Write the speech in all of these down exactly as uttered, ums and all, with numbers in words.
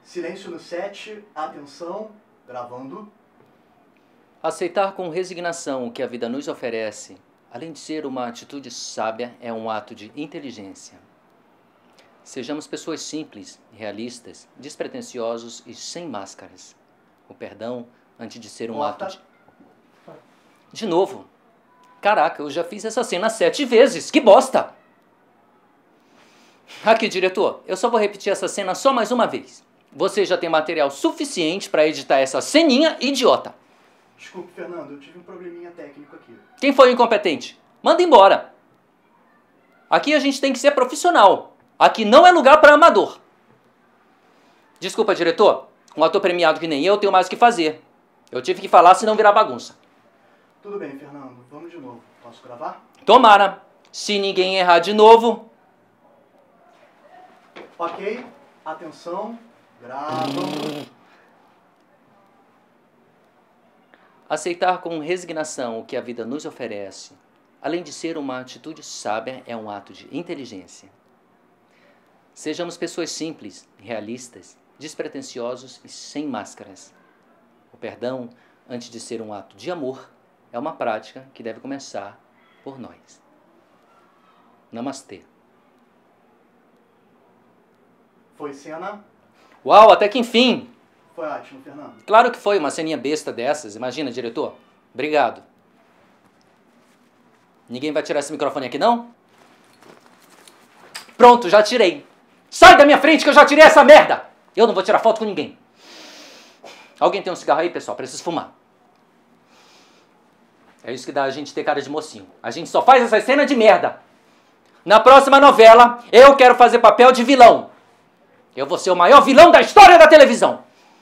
Silêncio no set, atenção, gravando. Aceitar com resignação o que a vida nos oferece, além de ser uma atitude sábia, é um ato de inteligência. Sejamos pessoas simples, realistas, despretensiosos e sem máscaras. O perdão, antes de ser um Corta. ato de... De novo. Caraca, eu já fiz essa cena sete vezes. Que bosta! Aqui, diretor, eu só vou repetir essa cena só mais uma vez. Você já tem material suficiente para editar essa ceninha idiota. Desculpe, Fernando, eu tive um probleminha técnico aqui. Quem foi o incompetente? Manda embora. Aqui a gente tem que ser profissional. Aqui não é lugar para amador. Desculpa, diretor. Um ator premiado que nem eu tenho mais o que fazer. Eu tive que falar senão virar bagunça. Tudo bem, Fernando. Vamos de novo. Posso gravar? Tomara. Se ninguém errar de novo... Ok. Atenção. Gravando. Aceitar com resignação o que a vida nos oferece, além de ser uma atitude sábia, é um ato de inteligência. Sejamos pessoas simples, realistas, despretensiosos e sem máscaras. O perdão, antes de ser um ato de amor, é uma prática que deve começar por nós. Namastê. Foi cena? Uau, até que enfim! Foi ótimo, Fernando. Claro que foi uma ceninha besta dessas, imagina, diretor. Obrigado. Ninguém vai tirar esse microfone aqui, não? Pronto, já tirei. Sai da minha frente que eu já tirei essa merda! Eu não vou tirar foto com ninguém. Alguém tem um cigarro aí, pessoal? Preciso fumar. É isso que dá a gente ter cara de mocinho. A gente só faz essa cena de merda. Na próxima novela, eu quero fazer papel de vilão. Eu vou ser o maior vilão da história da televisão.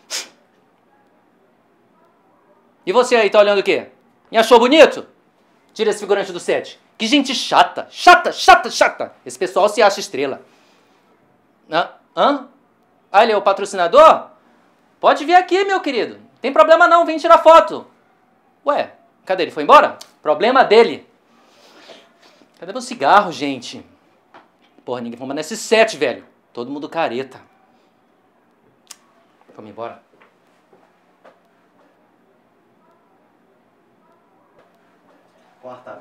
E você aí, tá olhando o quê? Me achou bonito? Tira esse figurante do set. Que gente chata. Chata, chata, chata. Esse pessoal se acha estrela. Hã? Hã? Ah, ele é o patrocinador? Pode vir aqui, meu querido. Tem problema não, vem tirar foto. Ué, cadê ele? Foi embora? Problema dele. Cadê meu cigarro, gente? Porra, ninguém fuma nesse set, velho. Todo mundo careta. Vamos embora. Corta.